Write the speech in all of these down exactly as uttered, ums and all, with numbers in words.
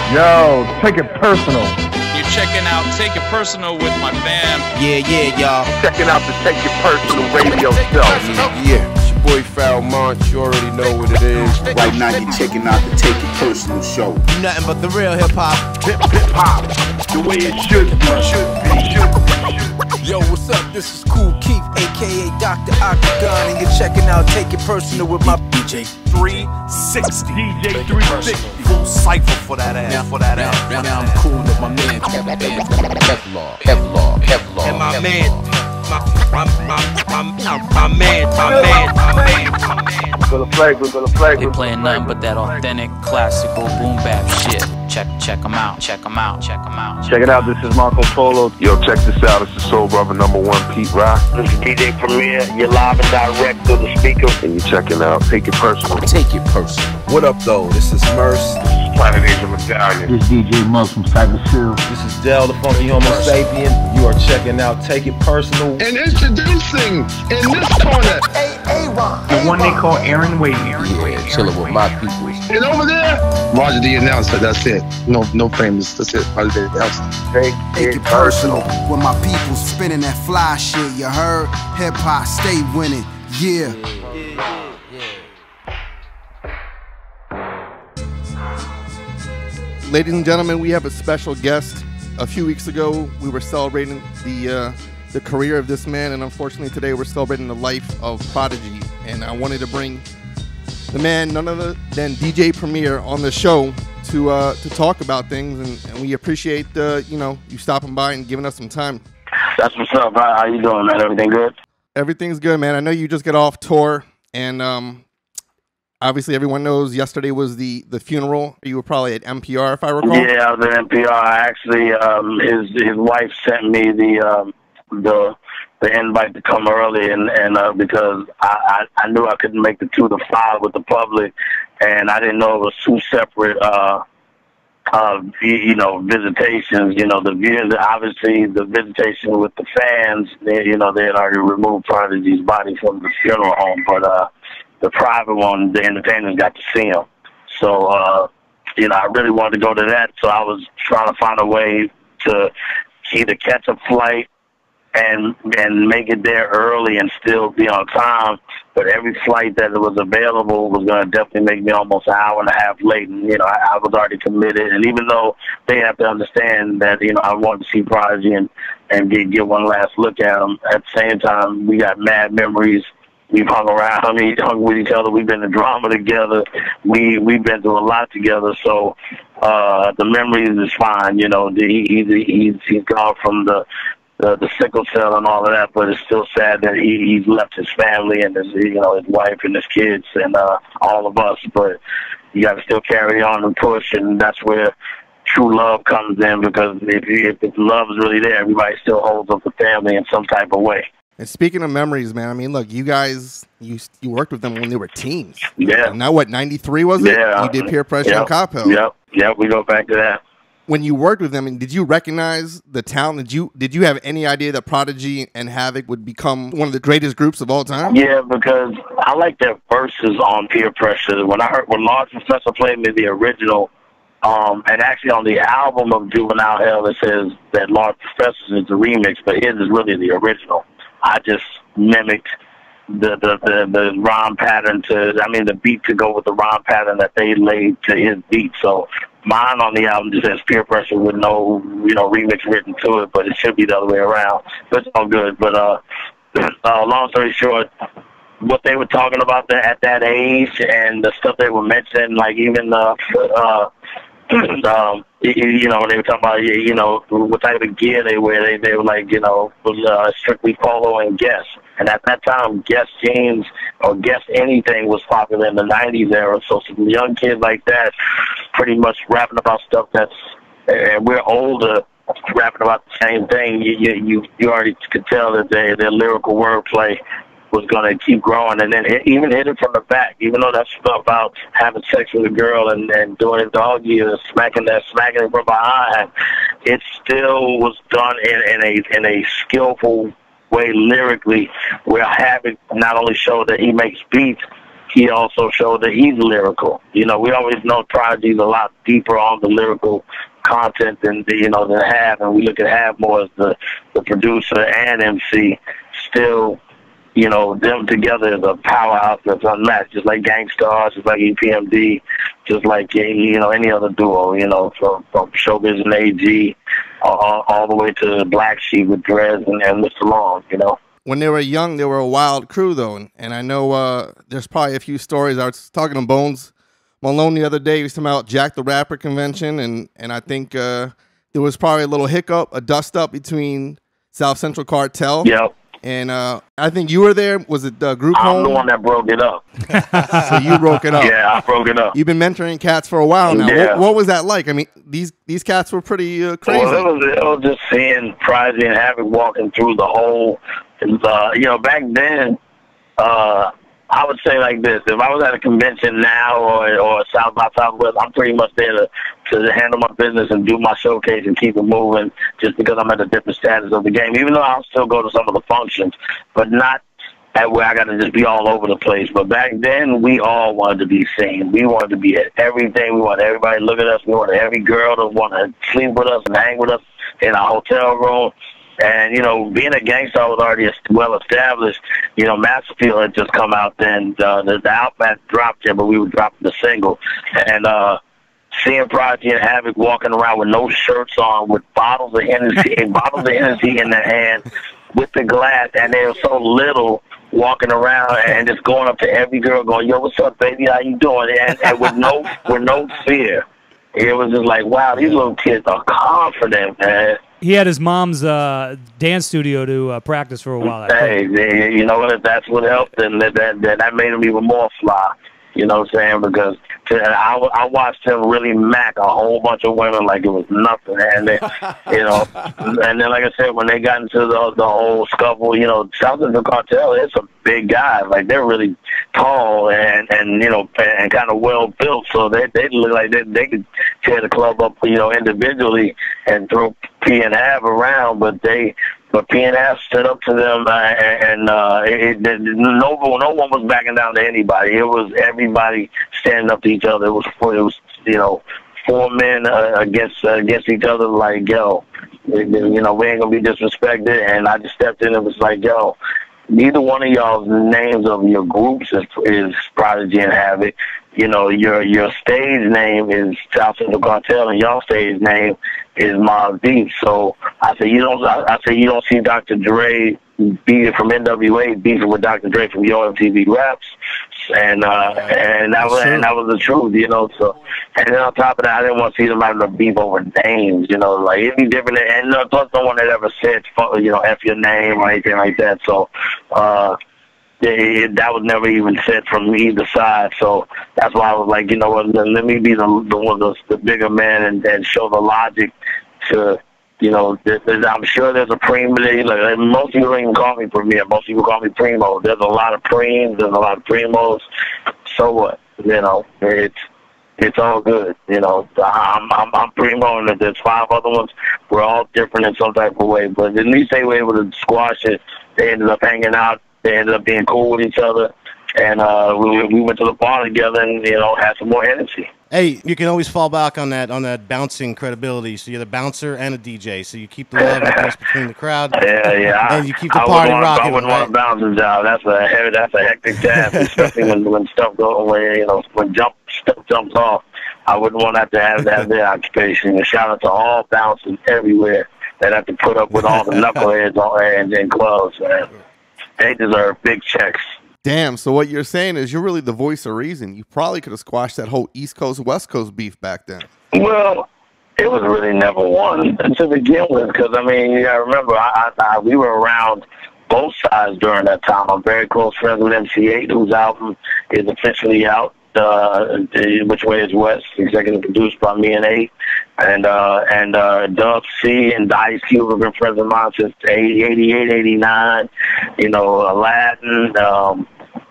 Yo, take it personal. You're checking out Take It Personal with my fam. Yeah, yeah, y'all. Checking out the Take It Personal radio show. Yeah, yeah. It's your boy Foul Monch. You already know what it is. Right now, you're checking out the Take It Personal show. Nothing but the real hip hop. Hip hop. The way it should be. Should be. Should be. Yo, what's up? This is Cool Keith, aka Doctor Octagon, and you're checking out Take It Personal with my D J three sixty. D J three sixty. Full cypher for that ass. Now, for that now, ass. now, now I'm cool with my man Kevlar, Kevlar, Kevlar, Kevlar, And my Kevlar. man, my, my, my, my, my, my man, my man, my man, my man. Bill of Flag, Bill of Flag. They playing nothing but that authentic, classical boom bap shit. Check, check them out, check them out, check them out. Check it out, this is Marco Polo. Yo, check this out. It's the Soul Brother number one, Pete Rock. This is D J Premier. You're live and direct through the speaker. And you're checking out Take It Personal. Take It Personal. What up, though? This is Merce. Planet Asia Medallion. This is D J Muggs from Cypress Hill. This is Del, the Funky Homo Sapien. You are checking out Take It Personal. And introducing in this corner, The one they call Aaron Wade. Yeah, chilling with my people. and over there, Roger the announcer. That's it. No, no famous. That's it. Roger the announcer. Take, Take it personal with my people spinning that fly shit. You heard? Hip hop, stay winning. Yeah. Ladies and gentlemen, we have a special guest. A few weeks ago, we were celebrating the uh, the career of this man, and unfortunately today we're celebrating the life of Prodigy. And I wanted to bring the man, none other than D J Premier, on the show to uh, to talk about things, and, and we appreciate uh, you know you stopping by and giving us some time. That's what's up. How, how you doing, man? Everything good? Everything's good, man. I know you just got off tour, and um, obviously everyone knows yesterday was the, the funeral. You were probably at N P R, if I recall. Yeah, I was at N P R. Actually, um, his his wife sent me the um, the the invite to come early, and and uh, because I, I I knew I couldn't make the two to five with the public, and I didn't know it was two separate uh uh you know visitations. You know, the view obviously the visitation with the fans. They, you know, they had already removed Prodigy's body from the funeral home, but uh. the private one, the entertainers got to see him. So, uh, you know, I really wanted to go to that. So I was trying to find a way to either catch a flight and and make it there early and still be on time. But every flight that was available was going to definitely make me almost an hour and a half late. And, you know, I, I was already committed. And even though they have to understand that, you know, I wanted to see Prodigy and, and get, get one last look at him, at the same time, we got mad memories. We've hung around, I mean, hung with each other. We've been in drama together. We, we've been through a lot together. So uh, the memories is fine. You know, he, he's, he's, he's gone from the, the, the sickle cell and all of that, but it's still sad that he, he's left his family and his, you know, his wife and his kids and uh, all of us. But you got to still carry on and push, and that's where true love comes in, because if, if, if love is really there, everybody still holds up the family in some type of way. And speaking of memories, man, I mean, look, you guys, you you worked with them when they were teens. Yeah. Now what, ninety-three was it? Yeah. You did Peer Pressure yep. and Cop Hill. Yep, yep, we go back to that. When you worked with them, did you recognize the talent? Did you did you have any idea that Prodigy and Havoc would become one of the greatest groups of all time? Yeah, because I like their verses on Peer Pressure. When I heard, when Large Professor played me the original, um, and actually on the album of Juvenile Hell, it says that Large Professor is the remix, but his is really the original. I just mimicked the, the, the, the rhyme pattern to, I mean, the beat to go with the rhyme pattern that they laid to his beat. So mine on the album just says Peer Pressure with no, you know, remix written to it, but it should be the other way around. But it's all good. But uh, uh, long story short, what they were talking about the, at that age and the stuff they were mentioning, like even the, uh, um, you know, they were talking about, you know, what type of gear they wear. They, they were like, you know, uh, strictly polo and Guess. And at that time, Guess jeans or Guess anything was popular in the nineties era. So some young kids like that pretty much rapping about stuff that's, and we're older, rapping about the same thing. You, you, you already could tell that they, their lyrical wordplay was going to keep growing, and then hit, even hit it from the back, even though that's about having sex with a girl and, and doing it doggy and smacking that smacking it from behind. It still was done in, in a in a skillful way lyrically, where Havoc not only showed that he makes beats, he also showed that he's lyrical. You know, we always know Prodigy's a lot deeper on the lyrical content than, you know, than Hav, and we look at Hav more as the, the producer and M C. Still, you know, them together is a powerhouse that's unmatched, just like Gangstar, just like E P M D, just like, you know, any other duo, you know, from, from Showbiz and A G, all, all the way to Black Sheep with Drez and, and Mister Long, you know. When they were young, they were a wild crew, though, and, and I know uh, there's probably a few stories. I was talking to Bones Malone the other day. He was talking about Jack the Rapper convention, and, and I think uh, there was probably a little hiccup, a dust-up between South Central Cartel. Yep. And uh, I think you were there. Was it the group I'm home? the one that broke it up. So you broke it up. Yeah, I broke it up. You've been mentoring cats for a while now. Yeah. What, what was that like? I mean, these these cats were pretty uh, crazy. Well, it was, it was just seeing Prodigy and Havoc walking through the whole, uh, you know, back then, uh, I would say like this. If I was at a convention now or, or South by Southwest, I'm pretty much there to, to handle my business and do my showcase and keep it moving just because I'm at a different status of the game, even though I'll still go to some of the functions, but not at where I got to just be all over the place. But back then, we all wanted to be seen. We wanted to be at everything. We wanted everybody to look at us. We wanted every girl to want to sleep with us and hang with us in our hotel room. And, you know, being a gangster was already well established. You know, Masterfield had just come out then. Uh, the, the album had dropped there, but we were dropping the single. And uh, seeing Prodigy and Havoc walking around with no shirts on, with bottles of Hennessy, bottles of Hennessy in their hand, with the glass, and they were so little, walking around and just going up to every girl, going, "Yo, what's up, baby? How you doing?" And, and with no, with no fear. It was just like, wow, these little kids are confident, man. He had his mom's uh, dance studio to uh, practice for a while. Hey, they, you know what? If that's what helped, then that, that that made him even more fly. You know what I'm saying? Because to, I, I watched him really mac a whole bunch of women like it was nothing. And then, you know, and then like I said, when they got into the the whole scuffle, you know, South Central Cartel, it's a big guy. Like they're really tall and and you know and kind of well built, so they they look like they they could tear the club up, you know, individually and throw P and Hav around, but they. But P and F stood up to them, uh, and uh, it, it, no, no one was backing down to anybody. It was everybody standing up to each other. It was, it was you know, four men uh, against uh, against each other. Like, yo, you know, we ain't gonna be disrespected. And I just stepped in and was like, yo, neither one of y'all's names of your groups is, is Prodigy and Havoc. You know, your your stage name is South Central Cartel, and y'all stage name is Mobb Deep. So I said, you don't. I, I said, you don't see Doctor Dre beefing from N W A beefing with Doctor Dre from Yo M T V Raps, and uh, and that was and that was the truth, you know. So and then on top of that, I didn't want to see them having a beef over names, you know. Like it'd be different. And no, plus no one had ever said, you know, F your name or anything like that. So. uh It, that was never even said from either side, so that's why I was like, you know what, let me be the the one of the, the bigger man and, and show the logic to, you know, th th I'm sure there's a Preem. Like, most people don't even call me Premier. Most people call me Primo. There's a lot of Preems, there's a lot of Primos. So what? You know, it's it's all good. You know, I'm I'm, I'm Primo, and if there's five other ones, we're all different in some type of way. But at least they were able to squash it. They ended up hanging out. They ended up being cool with each other, and uh, we, we went to the bar together and, you know, had some more energy. Hey, you can always fall back on that on that bouncing credibility. So you're the bouncer and a D J. So you keep the love and peace between the crowd. Yeah, yeah. And you keep the I party want, rocking. I wouldn't right? want a bouncing job. That's a heavy, that's a hectic task, especially when when stuff goes away. You know, when jump stuff jumps off. I wouldn't want that to have that their occupation. And shout out to all bouncers everywhere that have to put up with all the knuckleheads on and, and gloves, man. They deserve big checks. Damn, so what you're saying is you're really the voice of reason. You probably could have squashed that whole East Coast, West Coast beef back then. Well, it was really never one to begin with, because, I mean, you got to remember, I, I, I, we were around both sides during that time. I'm very close friends with M C eight, whose album is officially out. Uh, Which Way Is West, executive produced by me and eight, and uh, and uh, Dub C and Ice Cube have been friends of mine since eighty-eight, eighty-nine. You know, Aladdin, um,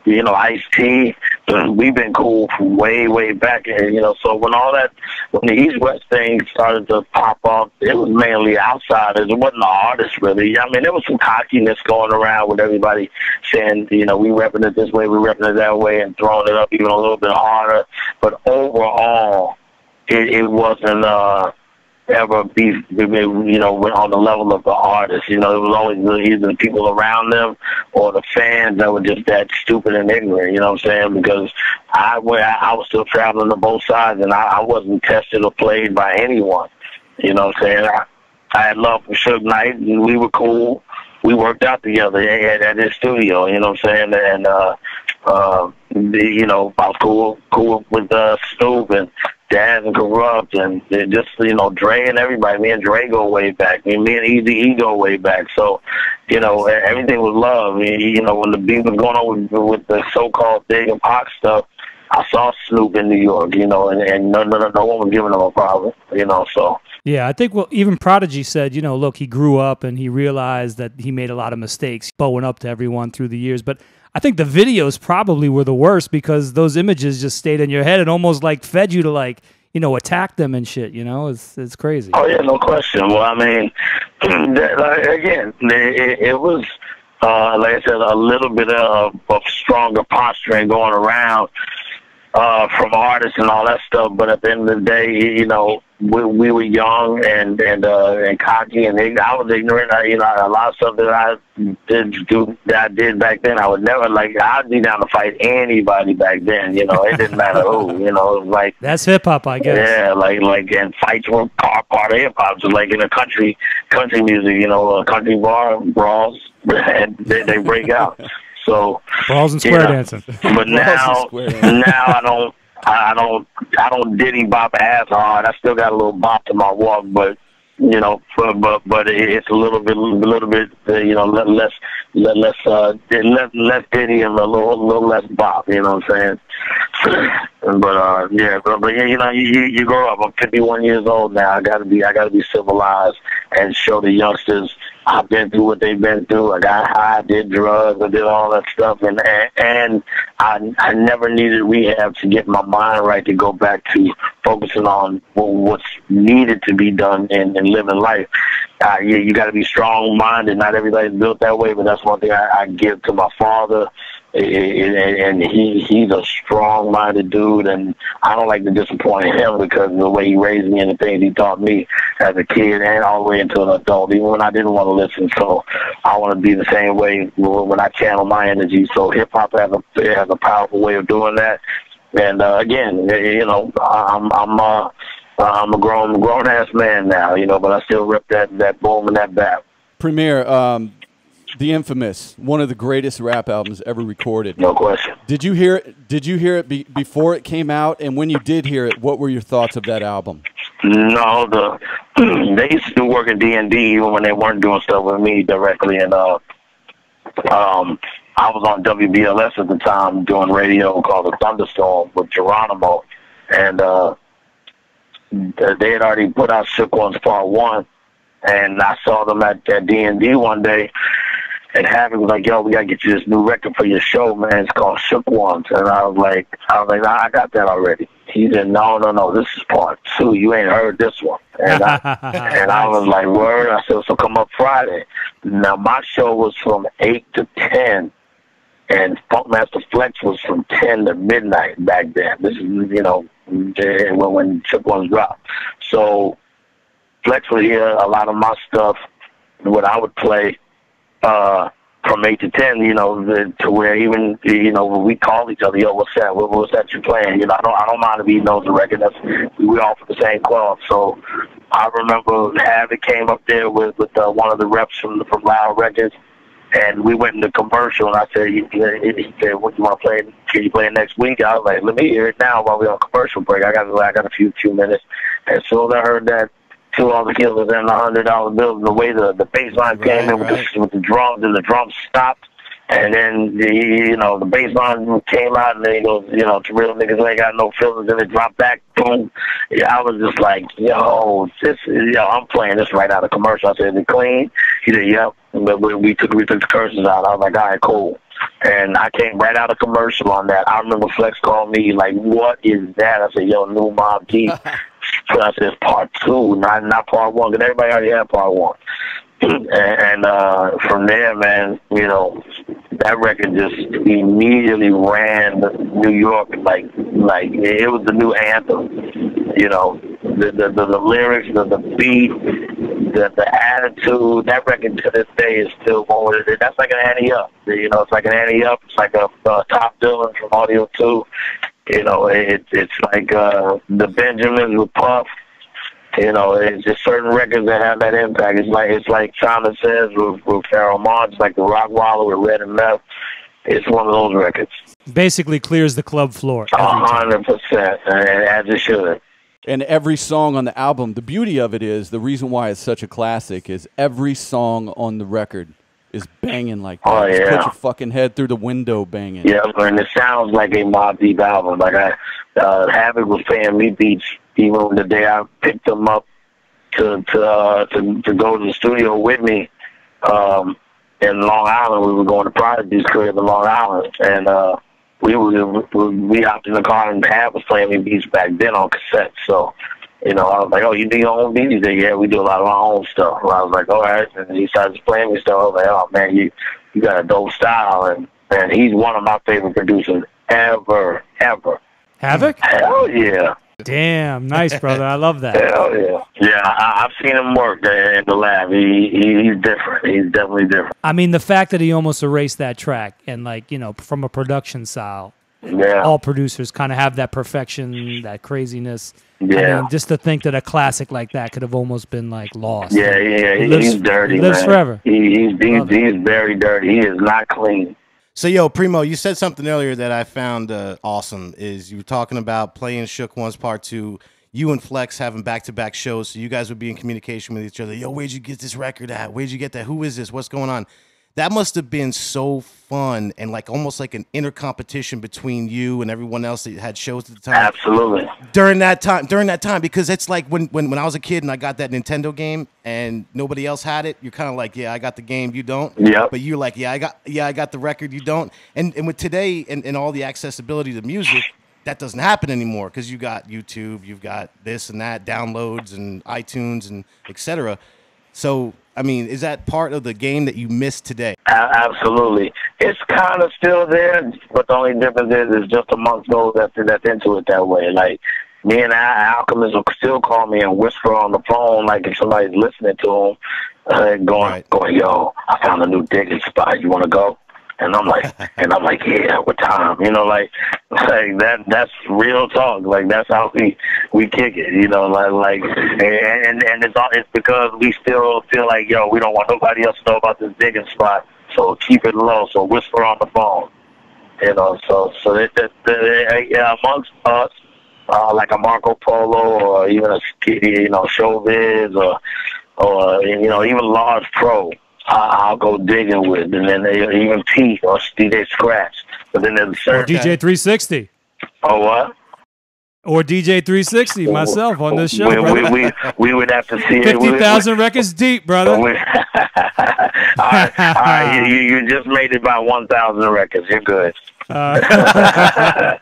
you know, Ice-T. We've been cool from way, way back. And, you know, so when all that, when the East-West thing started to pop up, it was mainly outsiders. It wasn't the artists, really. I mean, there was some cockiness going around with everybody saying, you know, we repping it this way, we repping it that way, and throwing it up even a little bit harder. But overall, it, it wasn't uh, ever beef, you know, on the level of the artists. You know, it was always either the people around them or the fans that were just that stupid and ignorant, you know what I'm saying? Because I, I was still traveling to both sides, and I, I wasn't tested or played by anyone, you know what I'm saying? I, I had love for Suge Knight, and we were cool. We worked out together at, at his studio, you know what I'm saying? And, uh, uh, you know, I was cool, cool with uh, Snoop and Daz and Corrupt, and just, you know, Dre and everybody. Me and Dre go way back. Me, me and Eazy-E go way back. So, you know, everything was love. You know, when the beef was going on with, with the so-called Big and Pac stuff, I saw Snoop in New York, you know, and, and no, no, no, no one was giving him a problem, you know, so. Yeah, I think, well, even Prodigy said, you know, look, he grew up and he realized that he made a lot of mistakes, bowing up to everyone through the years. But I think the videos probably were the worst because those images just stayed in your head and almost like fed you to, like, you know, attack them and shit, you know? It's it's crazy. Oh, yeah, no question. Well, I mean, that, again, it, it was, uh, like I said, a little bit of, of stronger posturing going around uh, from artists and all that stuff. But at the end of the day, you know, we, we were young and and uh, and cocky, and they, I was ignorant. I, you know, a lot of stuff that I did do that I did back then, I would never, like, I'd be down to fight anybody back then. You know, it didn't matter who. You know, it was like, that's hip hop, I guess. Yeah, like like and fights were part part of hip hop, just like in a country country music. You know, a country bar brawls, and they, they break out. So brawls and square you know, dancing. But now, now I don't. I don't, I don't diddy bop as hard. I still got a little bop to my walk, but you know, but but, but it's a little bit, a little bit, uh, you know, less, less, uh, less, less diddy and a little, little less bop. You know what I'm saying? But uh, yeah, but, but you know, you you grow up. I'm fifty-one years old now. I gotta be, I gotta be civilized and show the youngsters I've been through what they've been through. I got high, I did drugs, I did all that stuff, and and, and I I never needed rehab to get my mind right to go back to focusing on what's needed to be done in, in living life. Uh, you you got to be strong-minded. Not everybody's built that way, but that's one thing I, I give to my father. And he he's a strong-minded dude, and I don't like to disappoint him because of the way he raised me and the things he taught me as a kid and all the way into an adult, even when I didn't want to listen. So I want to be the same way when I channel my energy. So hip-hop has a, has a powerful way of doing that. And uh, again, you know, I'm I'm uh, I'm a grown grown ass man now, you know, but I still rip that that boom and that bap. Premier, um, the infamous, one of the greatest rap albums ever recorded. No question. Did you hear it? Did you hear it be, before it came out? And when you did hear it, what were your thoughts of that album? No, the they used to do work in D and D even when they weren't doing stuff with me directly, and uh, um, I was on W B L S at the time doing radio called The Thunderstorm with Geronimo, and uh, they had already put out Shook Ones Part One, and I saw them at, at D and D one day. And Havoc was like, yo, we gotta get you this new record for your show, man. It's called Shook Ones. And I was like, I was like, nah, I got that already. He said, no, no, no, this is part two. You ain't heard this one. And I, and I was like, word. I said, so come up Friday. Now my show was from eight to ten, and Funkmaster Flex was from ten to midnight back then. This is, you know, when when Shook Ones dropped. So Flex would hear a lot of my stuff, what I would play. Uh, from eight to ten, you know, the, to where even, you know, we call each other, yo, what's that? What, what's that you playing? You know, I don't, I don't mind if he knows the record. That's, we all for the same cloth. So I remember Havoc came up there with, with uh, one of the reps from from Loud Records, and we went in the commercial, and I said, he, he said, what, you want to play? Can you play it next week? I was like, let me hear it now while we're on commercial break. I got, I got a few, few minutes. And so I heard that, Two All the Killers and the hundred dollar bills, and the way the the bass line right, came in with, right. the, with the drums, and the drums stopped, and then the, you know, the bass line came out, and then he goes, you know, to real niggas ain't got no feelings, and it dropped back, boom. Yeah, I was just like, yo, this is, yo, I'm playing this right out of commercial. I said, is it clean? He said, yep. But we, we took we took the curses out. I was like, all right, cool. And I came right out of commercial on that. I remember Flex called me like, "What is that?" I said, "Yo, new Mobb Deep." So I said, "Part two, not not part one," because everybody already had part one. and and uh, from there, man, you know, that record just immediately ran New York like like it was the new anthem. You know, the the, the, the lyrics, the, the beat, the the attitude. That record to this day is still going. That's like an ante up. You know, it's like an ante up. It's like a, a top villain from Audio two. You know, it, it's like uh, the Benjamins with Puff. You know, it's just certain records that have that impact. It's like it's like Simon Says with, with Pharoah Monch, it's like the Rockwaller with Red and Meth. It's one of those records. Basically clears the club floor. A hundred percent, as it should. And every song on the album, the beauty of it is, the reason why it's such a classic is every song on the record is banging like that. Oh, Just yeah. put your fucking head through the window banging. Yeah, and it sounds like a Mobb Deep album. Like I, uh, Havoc was paying me beats even the day I picked him up to to uh, to, to go to the studio with me um, in Long Island. We were going to Prodigy's crib in Long Island, and uh, we were we hopped in the car and Havoc was playing me beats back then on cassette. So, you know, I was like, "Oh, you do your own beats?" He said, "Yeah, we do a lot of our own stuff." And I was like, "All right." And he started playing me stuff. I was like, "Oh man, you you got a dope style," and and he's one of my favorite producers ever, ever. Havoc? Hell yeah. Damn, nice, brother. I love that. Hell yeah. Yeah, I, I've seen him work there in the lab. He, he He's different. He's definitely different. I mean, the fact that he almost erased that track and, like, you know, from a production style, yeah. all producers kind of have that perfection, that craziness. Yeah. I mean, just to think that a classic like that could have almost been, like, lost. Yeah, yeah, He he, lives- he's dirty, he lives man. forever. He, he's, he's, he's very dirty. He is not clean. So, yo, Primo, you said something earlier that I found uh, awesome. Is you were talking about playing Shook Ones Part Two. You and Flex having back-to-back shows, so you guys would be in communication with each other. Yo, where'd you get this record at? Where'd you get that? Who is this? What's going on? That must have been so fun and like almost like an inner competition between you and everyone else that had shows at the time. Absolutely. During that time, during that time, because it's like when when when I was a kid and I got that Nintendo game and nobody else had it, you're kind of like, yeah, I got the game, you don't. Yep. But you're like, yeah, I got, yeah, I got the record, you don't. And and with today and, and all the accessibility to music, that doesn't happen anymore because you got YouTube, you've got this and that, downloads and iTunes and et cetera. So, I mean, is that part of the game that you missed today? A- absolutely. It's kind of still there, but the only difference is it's just amongst those that, that's into it that way. Like, me and Al- Alchemist will still call me and whisper on the phone, like if somebody's listening to him, uh, going, right. going, "Yo, I found a new digging spot. You want to go?" And I'm like, and I'm like, "Yeah, what time?" You know, like, like that. That's real talk. Like that's how we we kick it. You know, like like, and and it's all it's because we still feel like, yo, we don't want nobody else to know about this digging spot. So keep it low. So whisper on the phone. You know, so so it, it, it, yeah, amongst us, uh, like a Marco Polo or even a you know Showbiz or or you know even Large Pro. I'll go digging with, and then they, even Pete or D J Scratch. But then there's a certain Or D J three sixty. Oh, what? Or D J three sixty, myself, on this show, we, brother. we, we, we would have to see it. fifty thousand records deep, brother. We, all right, all right, you, you just made it by one thousand records. You're good. Uh,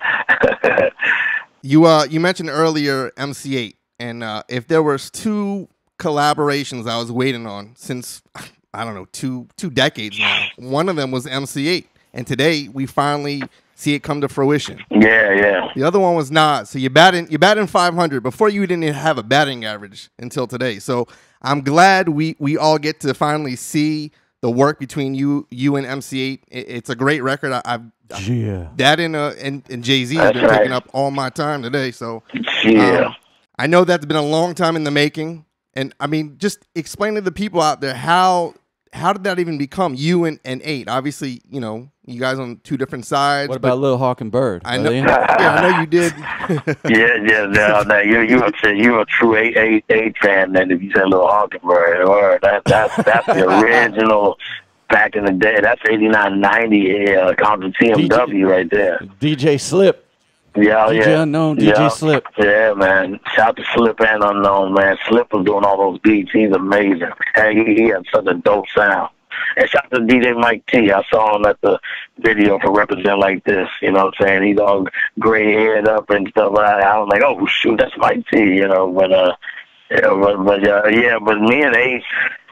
You uh you mentioned earlier M C eight, and uh, if there was two collaborations I was waiting on since I don't know two two decades now, one of them was M C eight, and today we finally see it come to fruition. Yeah, yeah. The other one was Nas. So you're batting you're batting five hundred. Before you didn't even have a batting average until today. So I'm glad we we all get to finally see the work between you you and M C eight. It, it's a great record. I, I've Yeah. That and uh and, and Jay-Z have been That's taking right. up all my time today. So Yeah. um, I know that's been a long time in the making. And I mean, just explain to the people out there how how did that even become you and, and eight? Obviously, you know, you guys on two different sides. What about but Lil Hawk and Bird? I know, Are they in? yeah, I know you did. yeah, yeah, no, no, you you a you a true eight eight eight fan. Then if you said Lil Hawkenberg, or that that's that's the original back in the day. That's eighty-nine ninety uh, Contra T M W right there. D J Slip. Yeah, D J yeah. Unknown, D J yeah. Slip. Yeah, man. Shout to Slip and Unknown, man. Slip was doing all those beats. He's amazing. Hey, he, he had such a dope sound. And shout out to D J Mike T. I saw him at the video for Represent Like This. You know what I'm saying? He's all gray haired up and stuff like that. I was like, oh shoot, that's Mike T. You know, but uh, yeah, but, but uh, yeah, but me and Ace,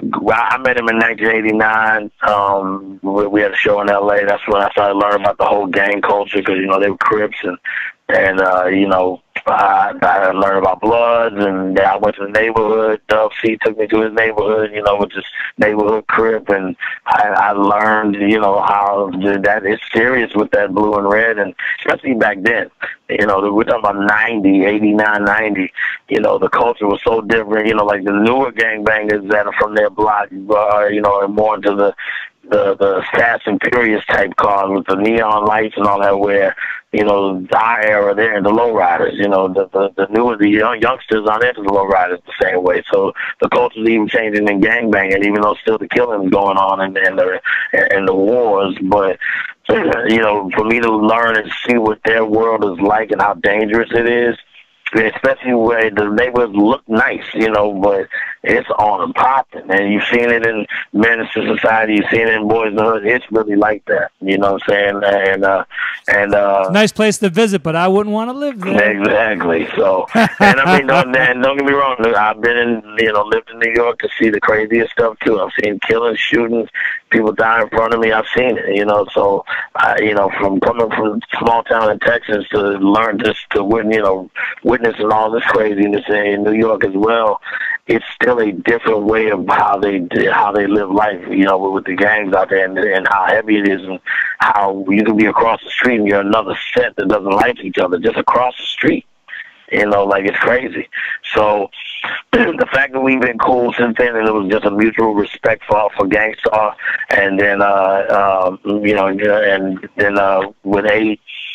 I met him in nineteen eighty-nine. Um, we, we had a show in L A. That's when I started learning about the whole gang culture because you know they were Crips and and uh, you know. I, I learned about Bloods, and then I went to the neighborhood. Dub C took me to his neighborhood, you know, with this neighborhood crib, and I, I learned, you know, how that it's serious with that blue and red, and especially back then. You know, we're talking about ninety, eighty-nine, ninety. You know, the culture was so different. You know, like the newer gangbangers that are from their block, uh, you know, are more into the the the Fast and Furious type cars with the neon lights and all that, where, you know, our era there and the lowriders, you know, the the, the newer, the young youngsters aren't into the lowriders the same way. So the culture's even changing in gangbanging, even though still the killing's going on and, and the and the wars. But you know, for me to learn and see what their world is like and how dangerous it is, especially where the neighborhoods look nice, you know, but it's on and popping. And you've seen it in Minister Society, you've seen it in Boys in the Hood. It's really like that, you know what I'm saying? And, uh, and, uh, nice place to visit, but I wouldn't want to live there. Exactly. So, and I mean, don't, and don't get me wrong, I've been in, you know, lived in New York to see the craziest stuff too. I've seen killings, shootings, people die in front of me. I've seen it, you know, so, I, you know, from coming from small town in Texas to learn just to, you know, witnessing all this craziness in New York as well, it's still a different way of how they how they live life, you know, with the gangs out there, and, and how heavy it is, and how you can be across the street and you're another set that doesn't like each other just across the street. You know, like, it's crazy. So the fact that we've been cool since then, and it was just a mutual respect for for Gangstar, and then uh, uh you know, and then uh, with A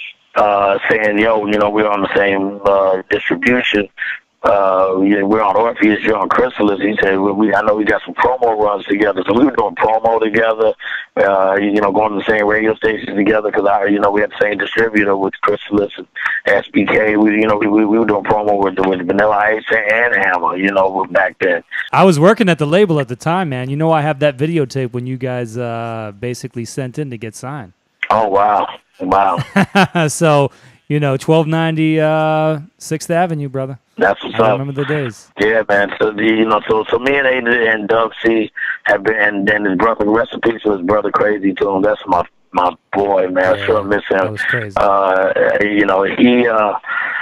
uh, saying, yo, you know, we're on the same uh, distribution. Uh, we're on Orpheus, you're on Chrysalis. He said, well, we, I know we got some promo runs together. So we were doing promo together, uh, you know, going to the same radio stations together because, I, you know, we had the same distributor with Chrysalis and S B K. We, you know, we, we were doing promo with, with Vanilla Ice and Hammer, you know, back then. I was working at the label at the time, man. You know, I have that videotape when you guys uh, basically sent in to get signed. Oh, wow. Wow. So, you know, twelve ninety uh, sixth Avenue, brother. That's what's I up. remember the days. Yeah, man. So the, you know, so so me and A and Doug C have been, and then his brother, rest in peace to his brother, Crazy to him. That's my my boy, man. Yeah, I sure miss him. That was crazy. Uh, you know, he uh,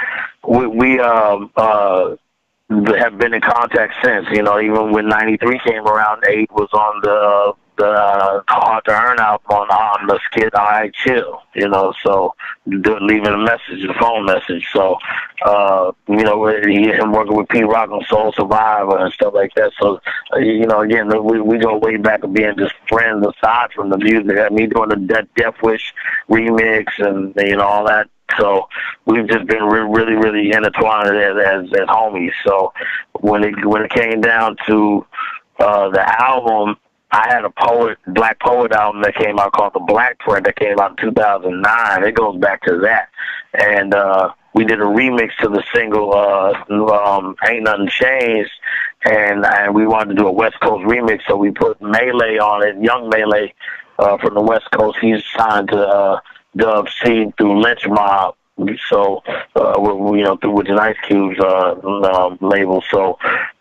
we we um uh have been in contact since. You know, even when ninety-three came around, Aid was on the the uh, Hard to Earn album on, on the skit I Chill, you know, so do, leaving a message, a phone message. So, uh, you know, he, him working with P Rock on Soul Survivor and stuff like that. So, uh, you know, again, we, we go way back of being just friends aside from the music. I mean, doing the De Death Wish remix and, you know, all that. So we've just been re really, really intertwined as, as, as homies. So when it, when it came down to uh, the album, I had a poet, Black Poet album that came out called The Black Print that came out in two thousand nine. It goes back to that. And uh, we did a remix to the single uh, um, Ain't Nothing Changed, and, and we wanted to do a West Coast remix, so we put Melee on it, Young Melee uh, from the West Coast. He's signed to uh, Dub C through Lynch Mob. So, uh, we, you know, through with Ice Cube's uh, um, label. So,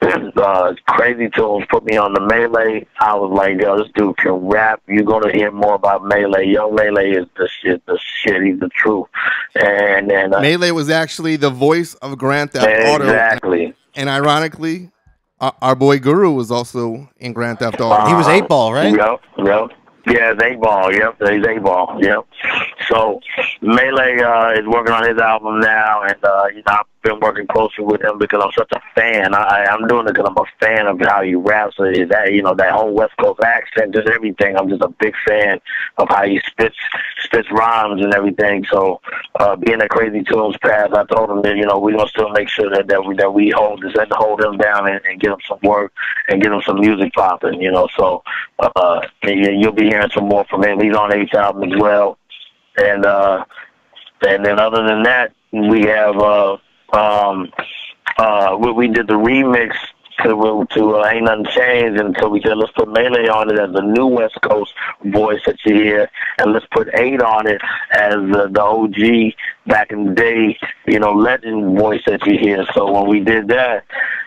uh, Crazy Tunes put me on the Melee. I was like, yo, this dude can rap. You're gonna hear more about Melee. Young Melee is the shit. The shit. He's the truth. And then uh, Melee was actually the voice of Grand Theft Auto. Exactly. And ironically, our, our boy Guru was also in Grand Theft Auto. Uh, he was eight ball, right? Yep. Yep. Yeah, it's eight ball. Yep, he's eight ball. Yep. So Melee uh, is working on his album now, and uh, you know, I've been working closely with him because I'm such a fan. I, I'm doing it because I'm a fan of how he raps. Is that, you know, that whole West Coast accent, just everything. I'm just a big fan of how he spits spits rhymes and everything. So uh, being a Crazy Tunes path, I told him that, you know, we're gonna still make sure that that we that we hold this and hold him down and, and get him some work and get him some music popping. You know, so uh, you'll be hearing some more from him. He's on H album as well. And uh, and then other than that, we have uh, um, uh, we, we did the remix to to uh, Ain't Nothing Changed, and so we said let's put Melee on it as the new West Coast voice that you hear, and let's put Eight on it as uh, the O G back in the day, you know, legend voice that you hear. So when we did that,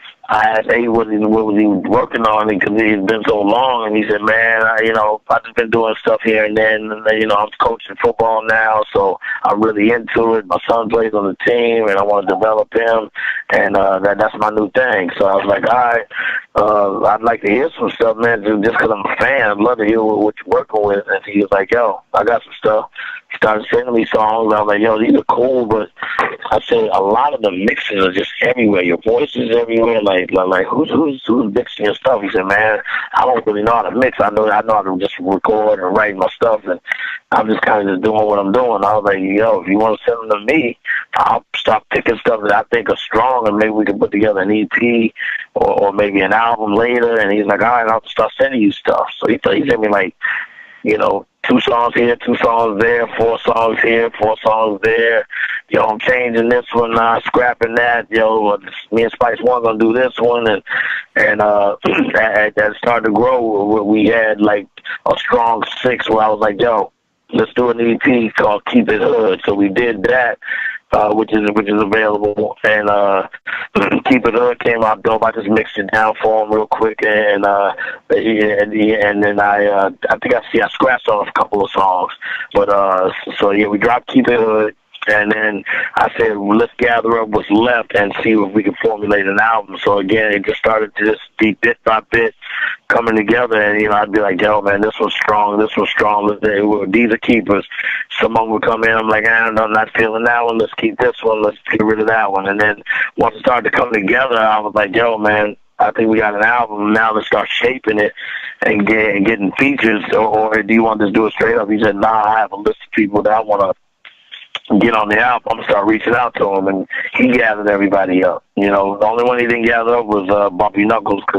I asked Eight what, he, what was he working on because he's been so long, and he said, man, I, you know, I've just been doing stuff here and then, and, you know, I'm coaching football now, so I'm really into it. My son plays on the team, and I want to develop him, and uh, that that's my new thing. So I was like, all right, uh, I'd like to hear some stuff, man, just because I'm a fan. I'd love to hear what, what you're working with. And he was like, yo, I got some stuff. He started sending me songs. I was like, yo, these are cool, but I said a lot of the mixes are just everywhere. Your voice is everywhere. Like, like, like who's who's who's mixing your stuff? He said, man, I don't really know how to mix. I know I know how to just record and write my stuff, and I'm just kind of just doing what I'm doing. I was like, yo, if you want to send them to me, I'll start picking stuff that I think are strong, and maybe we can put together an E P or, or maybe an album later. And he's like, all right, I'll start sending you stuff. So he he sent me like, you know, two songs here, two songs there, four songs here, four songs there. Yo, I'm changing this one now, scrapping that. Yo, me and Spice One gonna do this one, and and uh, that, that started to grow. We had like a strong six where I was like, yo, let's do an E P called Keep It Hood. So we did that. Uh, which is which is available, and uh, Keep It Hood came out dope. I just mixed it down for him real quick, and uh, and, and then I uh, I think I see I scratched off a couple of songs, but uh, so yeah, we dropped Keep It Hood. And then I said, well, let's gather up what's left and see if we can formulate an album. So, again, it just started to just be bit by bit coming together. And, you know, I'd be like, yo, man, this was strong. This was strong. These are keepers. Someone would come in. I'm like, I don't know, I'm not feeling that one. Let's keep this one. Let's get rid of that one. And then once it started to come together, I was like, yo, man, I think we got an album. Now let's start shaping it and, get, and getting features. Or, or do you want to just do it straight up? He said, nah, I have a list of people that I want to get on the album. I'm gonna start reaching out to him, and he gathered everybody up. You know, the only one he didn't gather up was uh, Bumpy Knuckles, because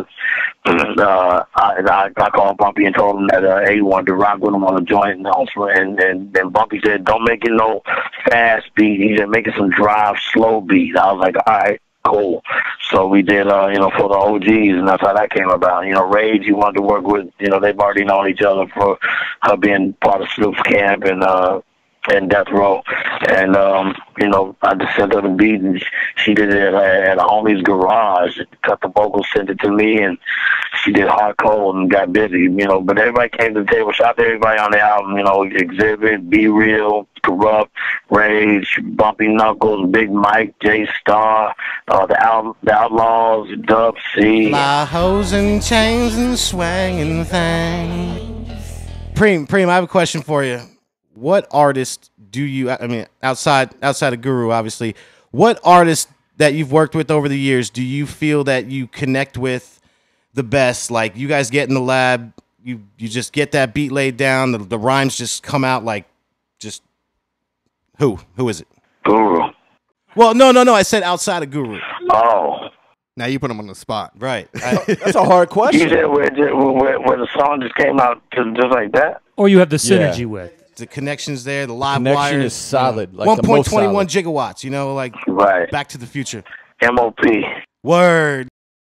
uh, I, I I called Bumpy and told him that uh, A wanted to rock with him on the joint, and also, and and then Bumpy said, "Don't make it no fast beat." He said, "Make it some drive, slow beat." I was like, "All right, cool." So we did, uh, you know, for the O Gs, and that's how that came about. You know, Rage, he wanted to work with. You know, they've already known each other for her being part of Snoop's camp, and uh. and Death Row, and um, you know, I just sent her the beat, and she did it at, at a homie's garage. Cut the vocals, sent it to me, and she did Hard Cold and got busy, you know. But everybody came to the table. Shout out to everybody on the album, you know, Exhibit, Be Real, Corrupt, Rage, Bumpy Knuckles, Big Mike, J Star, uh, the, Out the Outlaws, Dub C. Fly hoes and chains and swanging thing. Preem, Preem, I have a question for you. What artist do you, I mean, outside outside of Guru, obviously, what artist that you've worked with over the years do you feel that you connect with the best? Like, you guys get in the lab, you you just get that beat laid down, the, the rhymes just come out like, just, who? Who is it? Guru. Well, no, no, no, I said outside of Guru. Oh. Now you put him on the spot. Right. I, that's a hard question. You said where, where, where the song just came out just, just like that? Or you have the synergy Yeah. with. The connections there, the live Connection wires. is solid, like the one most point two one solid. gigawatts, you know, like Right. Back to the Future. M O P. Word.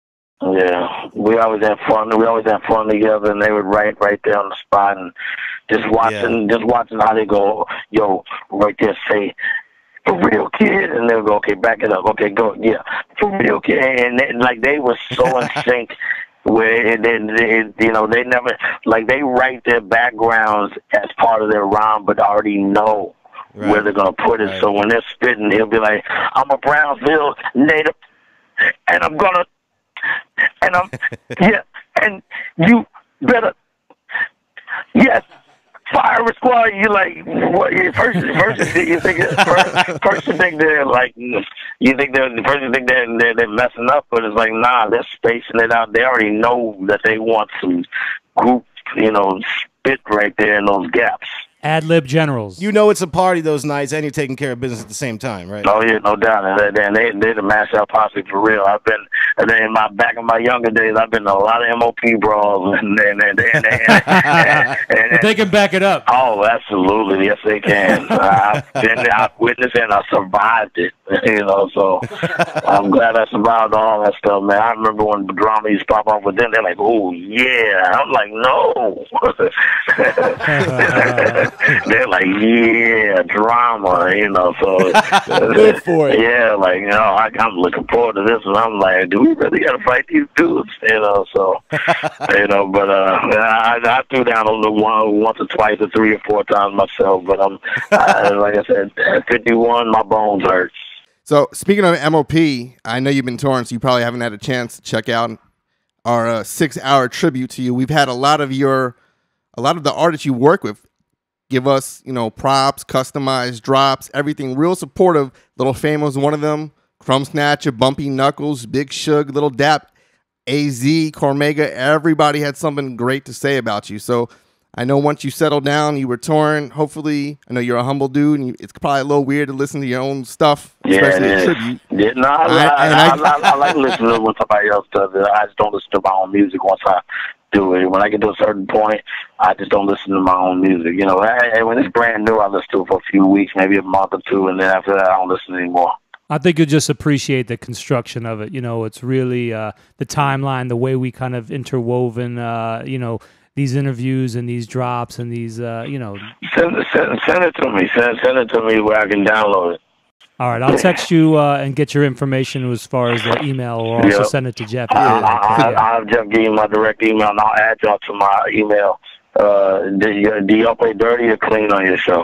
Yeah, we always had fun. We always had fun together, and they would write right there on the spot, and just watching, just watching how they go, yo, right there, say, "For real, kid," and they'll go, "Okay, back it up. Okay, go, yeah, for real, kid," and they, like they were so in sync. Where it, it, it, you know, they never, like, they write their backgrounds as part of their rhyme, but already know right. where they're gonna put it. Right. So when they're spitting, he'll be like, "I'm a Brownsville native, and I'm gonna, and I'm, yeah, and you better, yes, fire a squad." You like, what? You first, first you think, first, first you think they're like, you think they're first you think they're, they're they're messing up, but it's like, nah, they're spacing it out. They already know that they want some group, you know, spit right there in those gaps. Ad lib generals. You know it's a party those nights, and you're taking care of business at the same time, right? Oh yeah, no doubt. And they, they, they the mash out posse for real. I've been, and then in my back in my younger days, I've been to a lot of M O P brawls, and and and, and, and, and, and, and but they can back it up. Oh, absolutely, yes they can. I've been, I've witnessed it, and I survived it. You know, so I'm glad I survived all that stuff, man. I remember when the drama used to pop off with them, they're like, "Oh yeah," I'm like, "No." They're like, yeah, drama, you know, so. Good for it. Yeah, like, you know, I, I'm looking forward to this, and I'm like, do we really got to fight these dudes, you know, so, you know, but uh, I, I threw down a little one, once or twice or three or four times myself, but I'm, I, like I said, at fifty-one, my bones hurt. So, speaking of M O P, I know you've been touring, so you probably haven't had a chance to check out our uh, six-hour tribute to you. We've had a lot of your, a lot of the artists you work with give us, you know, props, customized drops, everything real supportive. Little Fame was one of them. Crumb Snatcher, Bumpy Knuckles, Big Shug, Little Dap, A Z, Cormega. Everybody had something great to say about you. So I know once you settled down, you were touring. Hopefully, I know you're a humble dude, and you, it's probably a little weird to listen to your own stuff, Yeah, especially it a is. tribute. Yeah, no, I, I- I, and I, I- I, I like listening to what somebody else does. I just don't listen to my own music once I do it. When I get to a certain point, I just don't listen to my own music. You know, and when it's brand new, I listen to it for a few weeks, maybe a month or two, and then after that, I don't listen anymore. I think you just appreciate the construction of it. You know, it's really uh, the timeline, the way we kind of interwoven, uh, you know, these interviews and these drops and these, uh, you know. Send, send, send it to me. Send, send it to me where I can download it. All right, I'll text you uh, and get your information as far as the email, or also Yep. send it to Jeff. I'll, I'll, I'll have Jeff give you my direct email, and I'll add y'all to my email. Uh, do, you, do y'all play dirty or clean on your show?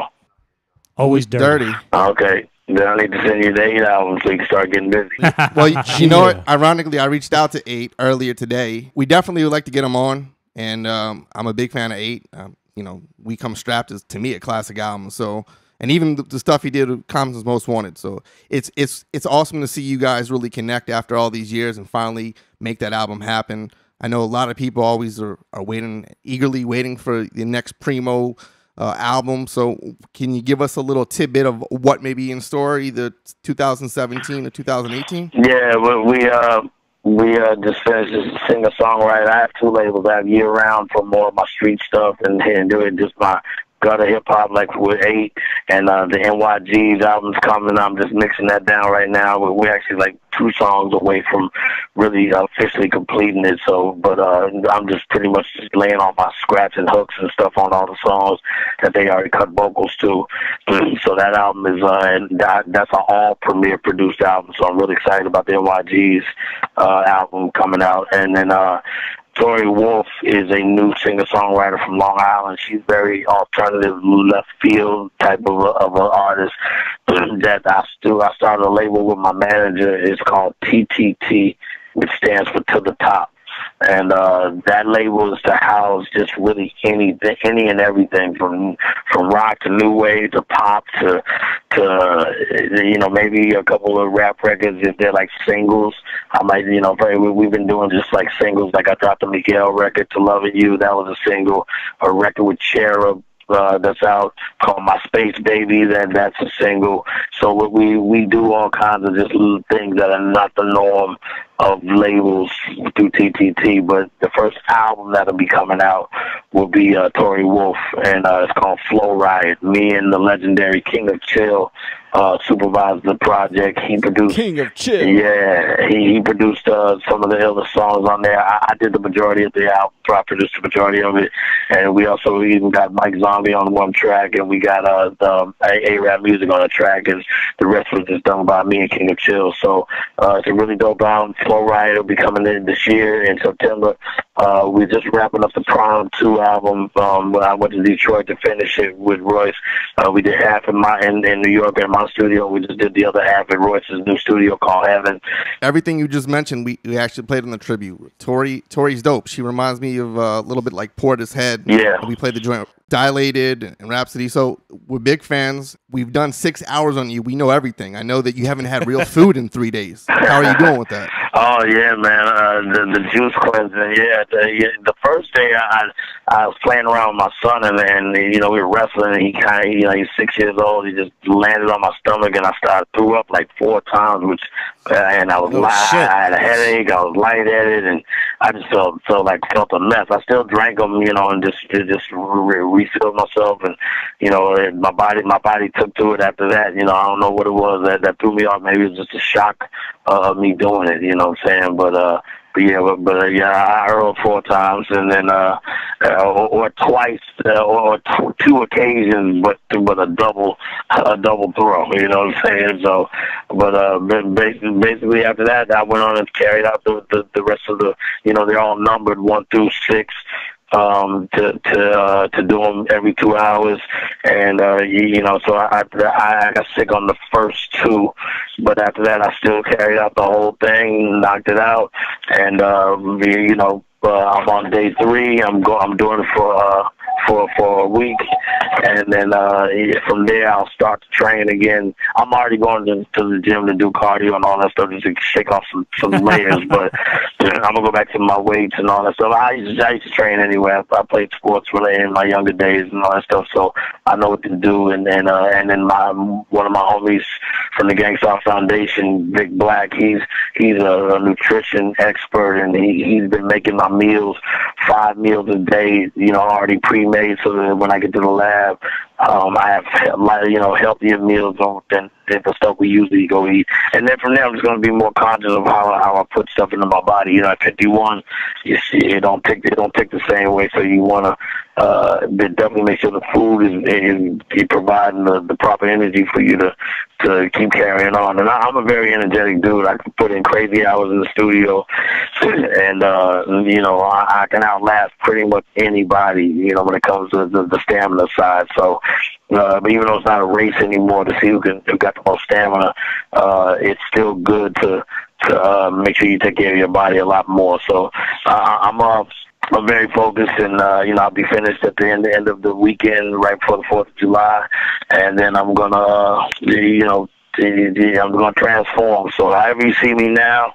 Always dirty. Dirty. Okay. Then I need to send you the eight albums so you can start getting busy. Well, you, you know what? Ironically, I reached out to Eight earlier today. We definitely would like to get him on, and um, I'm a big fan of Eight. Um, you know, We Come Strapped is, to me, a classic album. So, and even the, the stuff he did with Compton's Most Wanted. So it's it's it's awesome to see you guys really connect after all these years and finally make that album happen. I know a lot of people always are, are waiting, eagerly waiting for the next Primo uh, album. So can you give us a little tidbit of what may be in store, either two thousand seventeen or two thousand eighteen? Yeah, well, we uh we uh just finished this singer songwriter. I have two labels. I have Year Round for more of my street stuff, and and do it just my gutter hip hop like with Eight, and uh, the N Y G's album's coming. I'm just mixing that down right now. We're, we're actually like two songs away from really officially completing it. So, but uh, I'm just pretty much just laying all my scraps and hooks and stuff on all the songs that they already cut vocals to. So that album is uh, and that, that's an all premiere produced album. So I'm really excited about the N Y G's uh, album coming out, and then. Uh, Tori Wolf is a new singer-songwriter from Long Island. She's very alternative, left field type of a, of an artist. That I still I started a label with my manager. It's called T T T, which stands for To the Top. And uh, that label is to house just really anything, any and everything from from rock to new wave to pop to to you know maybe a couple of rap records if they're like singles. I might you know probably we've been doing just like singles. Like I dropped a Miguel record, To Loving You, that was a single. A record with Cherub uh, that's out called My Space Baby, that that's a single. So we we do all kinds of just little things that are not the norm of labels through T T T, but the first album that'll be coming out will be uh, Tori Wolf, and uh, it's called Flow Riot. Me and the legendary King of Chill uh, supervised the project. He produced King of Chill. Yeah, he, he produced uh, some of the illest songs on there. I, I did the majority of the album, so I produced the majority of it, and we also even got Mike Zombie on one track, and we got uh, the A-Rap Music on a track, and the rest was just done by me and King of Chill. So uh, it's a really dope album. Flow Riot will be coming in this year in September. Uh, we're just wrapping up the Prom two album. Um, I went to Detroit to finish it with Royce. Uh, we did half in my in, in New York at my studio. We just did the other half at Royce's new studio called Heaven. Everything you just mentioned, we, we actually played on the tribute. Tori Tori's dope. She reminds me of uh, a little bit like Portishead. Yeah. We played the joint Dilated and Rhapsody. So we're big fans. We've done six hours on you. We know everything. I know that you haven't had real food in three days. How are you doing with that? Oh yeah, man. Uh, the the juice cleansing. Yeah, the, yeah, the first day I I was playing around with my son and and you know we were wrestling and he kind of you know he's six years old. He just landed on my stomach and I started threw up like four times, which uh, and I was Oh, li- shit. I had a headache. I was lightheaded and I just felt felt like felt a mess. I still drank them, you know, and just just re- refilled myself and you know and my body my body took to it after that. You know I don't know what it was that that threw me off. Maybe it was just a shock uh, of me doing it. You know what I'm saying? But uh, but yeah, but, but uh, yeah, I hurled four times and then uh, uh or, or twice uh, or t- two occasions, but but a double a double throw. You know what I'm saying? So, but uh, basically, basically after that, I went on and carried out the the, the rest of the. You know, they're all numbered one through six. Um, to to uh, to do them every two hours, and uh, you, you know, so I, I I got sick on the first two, but after that I still carried out the whole thing, knocked it out, and uh, you know, uh, I'm on day three. I'm go I'm doing it for uh, for for a week, and then uh, from there I'll start to train again. I'm already going to, to the gym to do cardio and all that stuff just to shake off some some layers, but I'm gonna go back to my weights and all that stuff. I used to, I used to train anyway. I, I played sports really in my younger days and all that stuff, so I know what to do. And then uh, and then my one of my homies from the Gangstar Foundation, Big Black, he's he's a, a nutrition expert, and he he's been making my meals five meals a day, you know, already pre-made, so that when I get to the lab, um, I have you know healthier meals than than the stuff we usually go eat. And then from there, I'm just going to be more conscious of how how I put stuff into my body. You know, at fifty-one, you see, it don't pick it don't pick the same way, so you want to uh, definitely make sure the food is is, is providing the, the proper energy for you to to keep carrying on. And I, I'm a very energetic dude. I can put in crazy hours in the studio, and uh, you know I, I can outlast pretty much anybody. You know, when it comes to the, the stamina side. So. Uh, but even though it's not a race anymore to see who can who got the most stamina, uh, it's still good to to uh, make sure you take care of your body a lot more. So uh, I'm uh, I'm very focused, and uh, you know I'll be finished at the end, the end of the weekend, right before the Fourth of July, and then I'm gonna uh, you know. I'm going to transform. So however you see me now,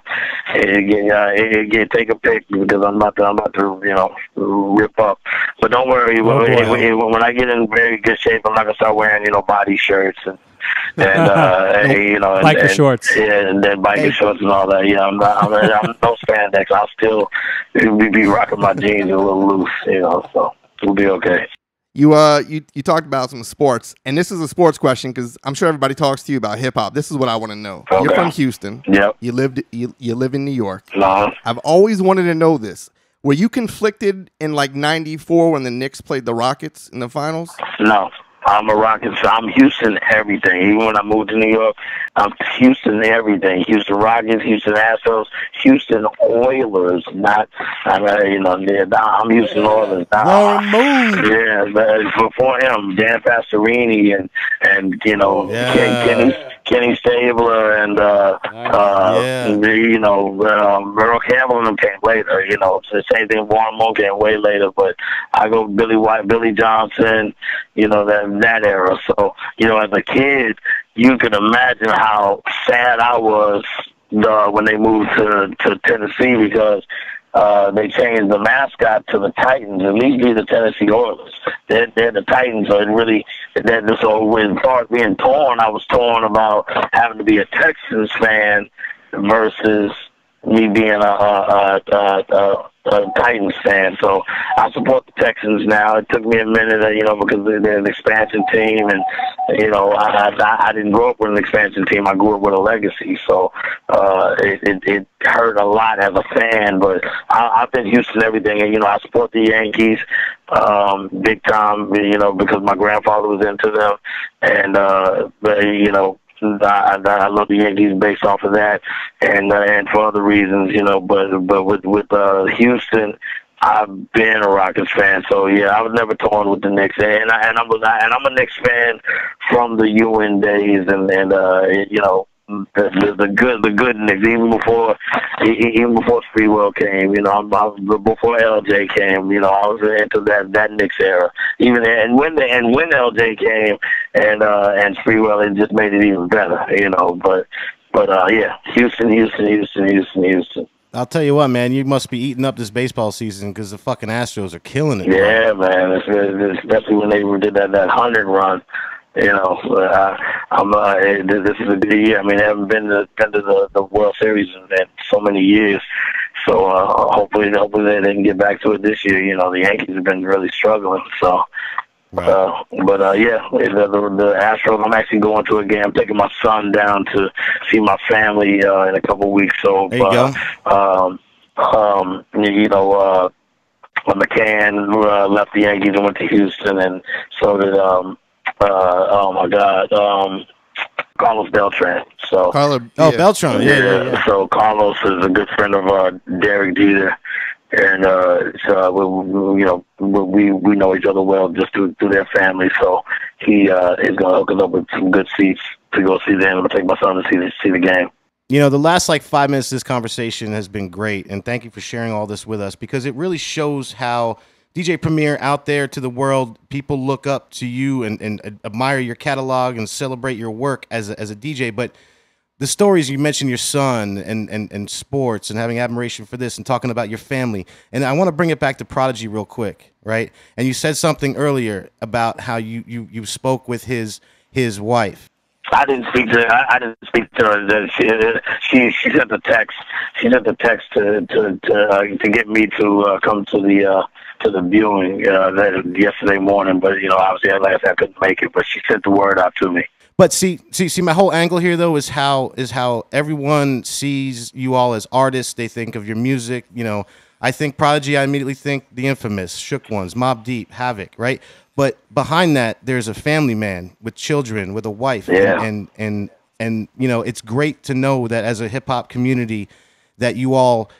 it, uh, it, it, take a pic because I'm about to, I'm about to, you know, rip up. But don't worry, Oh, when, when, when I get in very good shape, I'm not going to start wearing, you know, body shirts and, and uh, you know, and, biker and, shorts. Yeah, and then biker hey. shorts and all that. Yeah, I'm not, I'm, I'm no spandex. I'll still be, be rocking my jeans a little loose, you know, so we'll be okay. You uh you, you talked about some sports, and this is a sports question because I'm sure everybody talks to you about hip hop. This is what I want to know. Okay. You're from Houston. Yep. You lived you, you live in New York. No. I've always wanted to know this. Were you conflicted in like ninety-four when the Knicks played the Rockets in the finals? No. I'm a Rockets. I'm Houston everything. Even when I moved to New York, I'm Houston everything. Houston Rockets, Houston Astros, Houston Oilers. Not, I mean, you know, I'm Houston Oilers. Warren Moon. Yeah, but before him, Dan Pastorini and and you know yeah. Ken, Kenny Kenny Stabler and uh, uh, yeah. you know um, Merle Campbell and them came later. You know, so the same thing. Warren Moon came way later, but I go Billy White, Billy Johnson. You know that. that era. So, you know, as a kid, you can imagine how sad I was uh, when they moved to, to Tennessee because uh, they changed the mascot to the Titans. At least be the Tennessee Oilers. They're, they're the Titans, so it really, they're, so as far as being torn, I was torn about having to be a Texans fan versus me being a, a, a, a, a Uh, Titans fan, so I support the Texans now. It took me a minute, uh, you know, because they're, they're an expansion team, and you know, I, I I didn't grow up with an expansion team. I grew up with a legacy, so uh, it, it it hurt a lot as a fan. But I, I've been Houston everything, and you know, I support the Yankees um, big time, you know, because my grandfather was into them, and uh, but, you know. I, I love the Yankees based off of that, and uh, and for other reasons, you know. But but with with uh, Houston, I've been a Rockets fan, so yeah, I was never torn with the Knicks, and I, and I'm and I'm a Knicks fan from the U N days, and and uh, you know, the, the, the good the good Knicks, even before even before Sprewell came. You know, I, I, before L J came. You know, I was into that that Knicks era. Even and when the, and when L J came and uh, and Sprewell, it just made it even better. You know, but but uh, yeah, Houston, Houston, Houston, Houston, Houston. I'll tell you what, man, you must be eating up this baseball season because the fucking Astros are killing it. Yeah, man, it's, it's, especially when they did that that hundred run. You know, uh, I'm. Uh, this is a good year. I mean, I haven't been to, been to the, the World Series in, in so many years. So uh, hopefully, hopefully they can get back to it this year. You know, the Yankees have been really struggling. So, right. uh, but uh, yeah, the, the, the Astros. I'm actually going to a game. I'm taking my son down to see my family uh, in a couple of weeks. So, there you uh, go. Um, um, you know. Uh, McCann uh, left the Yankees and went to Houston, and so did um, uh, oh my God, um, Carlos Beltran. So Carlos, oh yeah. Beltran, yeah, yeah, yeah. So Carlos is a good friend of uh, Derek Jeter, and uh, so we, we, you know we we know each other well just through through their family. So he uh, is going to hook us up with some good seats to go see them. I'm going to take my son to see the, see the game. You know, the last like five minutes of this conversation has been great, and thank you for sharing all this with us because it really shows how D J Premier out there to the world, people look up to you and, and admire your catalog and celebrate your work as a, as a D J. But the stories you mentioned, your son and, and, and sports and having admiration for this and talking about your family. And I want to bring it back to Prodigy real quick, right? And you said something earlier about how you, you, you spoke with his his wife. I didn't speak to her. I, I didn't speak to her. She she she sent the text. She sent the text to to to, uh, to get me to uh, come to the uh, to the viewing uh, that yesterday morning. But you know, obviously, like I said, I couldn't make it. But she sent the word out to me. But see, see, see, my whole angle here though is how is how everyone sees you all as artists. They think of your music. You know, I think Prodigy. I immediately think the infamous Shook Ones, Mobb Deep, Havoc, right? But behind that, there's a family man with children, with a wife, yeah. and, and and and you know, it's great to know that as a hip hop community, that you all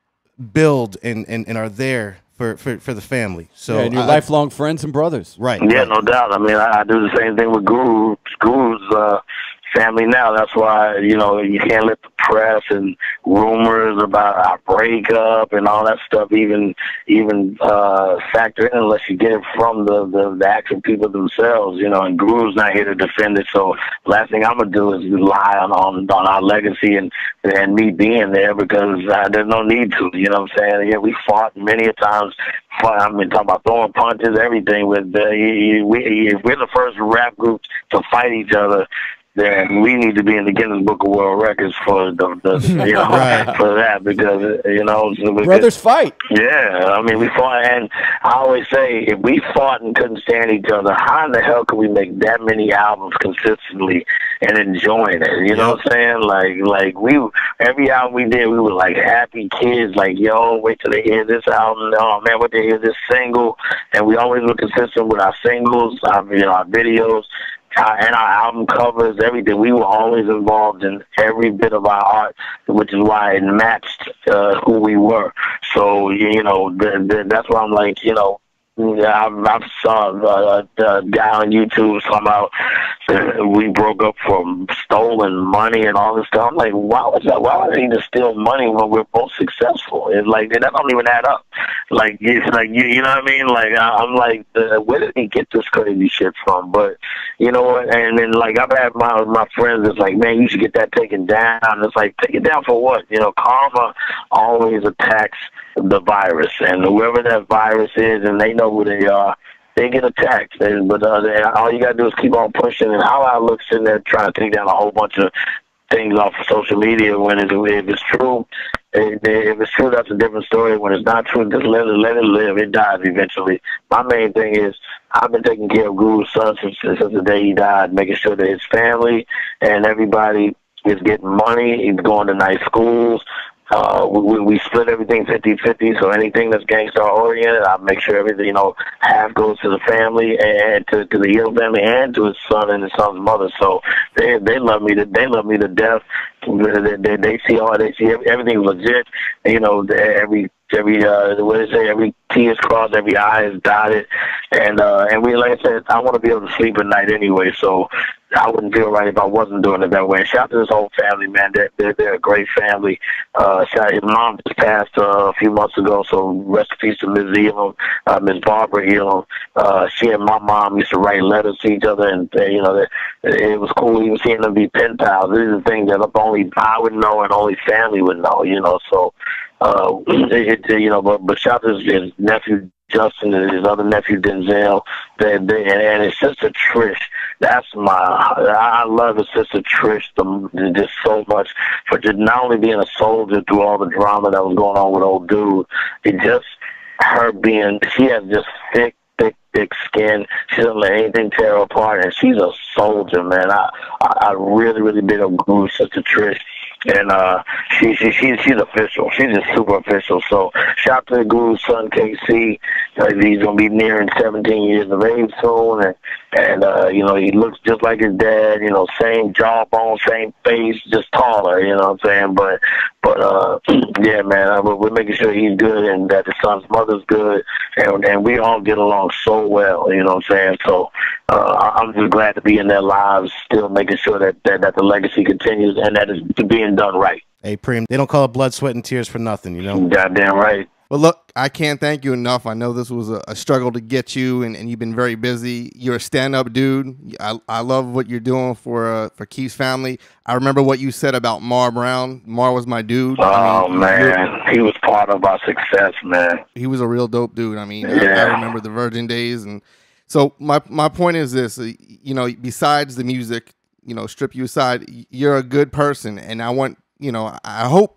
build and, and, and are there for, for, for the family. So yeah, and you're I, lifelong friends and brothers, right? Yeah, right. no doubt. I mean, I, I do the same thing with Guru's Guru's uh, family now. That's why you know you can't let the press and rumors about our breakup and all that stuff even even uh, factor in unless you get it from the, the, the actual people themselves, you know, and Guru's not here to defend it. So last thing I'm going to do is rely on, on, on our legacy and, and me being there because uh, there's no need to, you know what I'm saying? Yeah, we fought many a times. I mean, talking about throwing punches, everything. With uh, we, we're the first rap group to fight each other. Then we need to be in the Guinness Book of World Records for the, the you know, right. for that because you know because, brothers fight. Yeah, I mean we fought, and I always say if we fought and couldn't stand each other, how in the hell could we make that many albums consistently and enjoying it? You know what I'm saying? Like, like we every album we did, we were like happy kids. Like, yo, wait till they hear this album. Oh man, wait till they hear this single, and we always were consistent with our singles, our, you know, our videos. Uh, and our album covers, everything. We were always involved in every bit of our art, which is why it matched uh, who we were. So, you know, th th that's why I'm like, you know, I've, I've saw uh, a guy on YouTube talking about uh, we broke up for stolen money and all this stuff. I'm like, why was that? Why would they need to steal money when we're both successful? It's like that don't even add up. Like it's like you, you know what I mean? Like I'm like, uh, where did he get this crazy shit from? But you know what? And then like I've had my my friends. It's like, man, you should get that taken down. It's like, take it down for what? You know, karma always attacks the virus, and whoever that virus is, and they know who they are, they get attacked. And, but uh, they, all you gotta do is keep on pushing. And how I look sitting there trying to take down a whole bunch of things off of social media when it's, if it's true, if, if it's true, that's a different story. When it's not true, just let it let it live. It dies eventually. My main thing is I've been taking care of Guru's son since, since the day he died, making sure that his family and everybody is getting money. He's going to nice schools. Uh, we, we split everything fifty fifty, so anything that's gangster-oriented, I make sure everything, you know, half goes to the family and to, to the Hill family and to his son and his son's mother. So they they love me to they love me to death. They, they, they see all they see everything legit. You know, every every uh, what they say, every T is crossed, every I is dotted, and uh, and we like I said, I want to be able to sleep at night anyway. So I wouldn't feel right if I wasn't doing it that way. And shout out to this whole family, man. They're, they're, they're a great family. Uh, shout, his mom just passed uh, a few months ago, so rest in peace to Miz Elam, uh, Miz Barbara Elam. Uh, she and my mom used to write letters to each other, and uh, you know, they, it was cool even seeing them be pen pals. These are things that only I would know and only family would know, you know. So, uh, it, it, you know, but, but shout out to his, his nephew Justin and his other nephew Denzel, they, they, and his sister Trish. That's my, I love his sister Trish the, just so much for just not only being a soldier through all the drama that was going on with old dude, it just, her being, she has just thick, thick, thick skin. She doesn't let anything tear her apart, and she's a soldier, man. I, I, I really, really big up Guru, sister Trish. And uh, she, she, she, she's official. She's just super official. So shout out to the Guru's son, K C. Uh, he's going to be nearing seventeen years of age soon. And, and uh, you know, he looks just like his dad, you know, same jawbone, same face, just taller, you know what I'm saying? But, but uh, yeah, man, uh, we're making sure he's good and that his son's mother's good. And, and we all get along so well, you know what I'm saying? So uh, I'm just glad to be in their lives, still making sure that, that, that the legacy continues and that it's being done right. Hey, Preem, they don't call it blood, sweat, and tears for nothing, you know? Goddamn right. Well, look, I can't thank you enough. I know this was a, a struggle to get you, and, and you've been very busy. You're a stand-up dude. I, I love what you're doing for uh, for Keith's family. I remember what you said about Mar Brown. Mar was my dude. Oh, I mean, man. He was part of our success, man. He was a real dope dude. I mean, yeah. I, I remember the Virgin days. And so my, my point is this, uh, you know, besides the music, you know, strip you aside, you're a good person, and I want, you know, I hope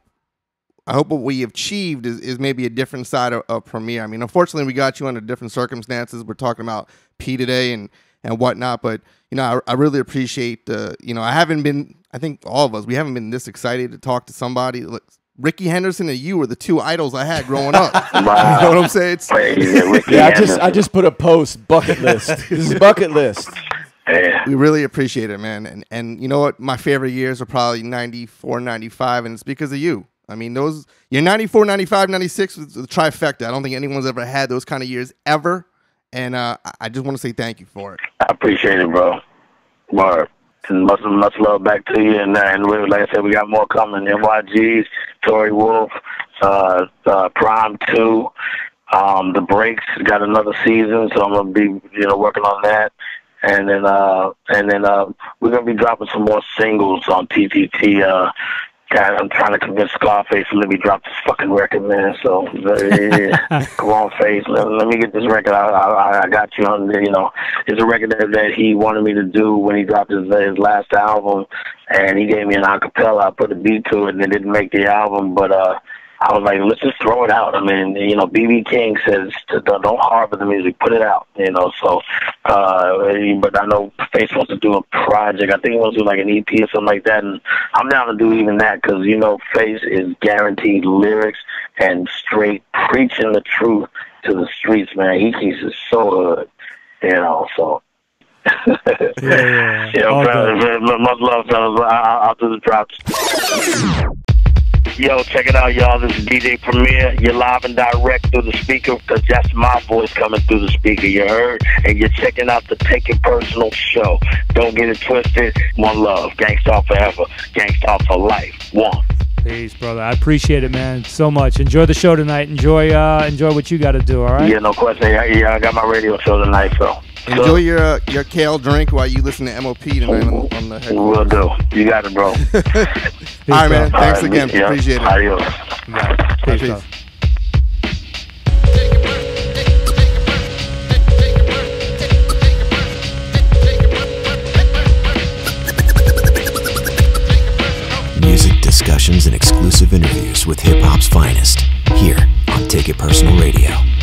I hope what we have achieved is, is maybe a different side of, of Premier. I mean, unfortunately, we got you under different circumstances. We're talking about P today and, and whatnot, but, you know, I, I really appreciate, uh, you know, I haven't been, I think all of us, we haven't been this excited to talk to somebody. Look, Ricky Henderson and you were the two idols I had growing up. Wow. You know what I'm saying? It's, yeah, I just, I just put a post, bucket list. This is bucket list. Yeah. We really appreciate it, man. And, and you know what? My favorite years are probably ninety-four, ninety-five, and it's because of you. I mean, those, your ninety-four, ninety-five, ninety-six was the trifecta. I don't think anyone's ever had those kind of years ever. And uh, I just want to say thank you for it. I appreciate it, bro. Mark. Much, much love back to you. And, and we, like I said, we got more coming. N Y Gs, Tory Wolf, uh, uh, Prime two, um, The Breaks got another season, so I'm going to be, you know, working on that. And then, uh, and then uh, we're going to be dropping some more singles on T T T. Uh, God, I'm trying to convince Scarface to let me drop this fucking record, man. So, yeah. Come on, Face. Let, let me get this record. I, I, I got you on, you know. It's a record that, that he wanted me to do when he dropped his, his last album. And he gave me an acapella. I put a beat to it, and it didn't make the album. But uh, I was like, let's just throw it out. I mean, you know, B B King says, don't harbor the music. Put it out, you know. So, uh, but I know Face wants to do a project. I think he wants to do like an E P or something like that. And I'm down to do even that because, you know, Face is guaranteed lyrics and straight preaching the truth to the streets, man. He keeps it so good, you know, so. yeah, yeah. You know, fellas, much love, fellas. I'll, I'll do the drops. Yo, check it out, y'all. This is D J Premier. You're live and direct through the speaker because that's my voice coming through the speaker. You heard? And you're checking out the Take It Personal show. Don't get it twisted. One love. Gangstar forever. Gangstar for life. One. Peace, brother. I appreciate it, man, so much. Enjoy the show tonight. Enjoy uh, enjoy what you got to do, all right? Yeah, no question. Yeah, yeah, I got my radio show tonight, so. Enjoy so, your uh, your kale drink while you listen to M O P tonight on, on the headquarters. Will do. You got it, bro. Peace, all right, man. All Thanks right, again. Yeah. Appreciate it. Adios. Yeah. Peace, Peace. Music discussions and exclusive interviews with hip hop's finest here on Take It Personal Radio.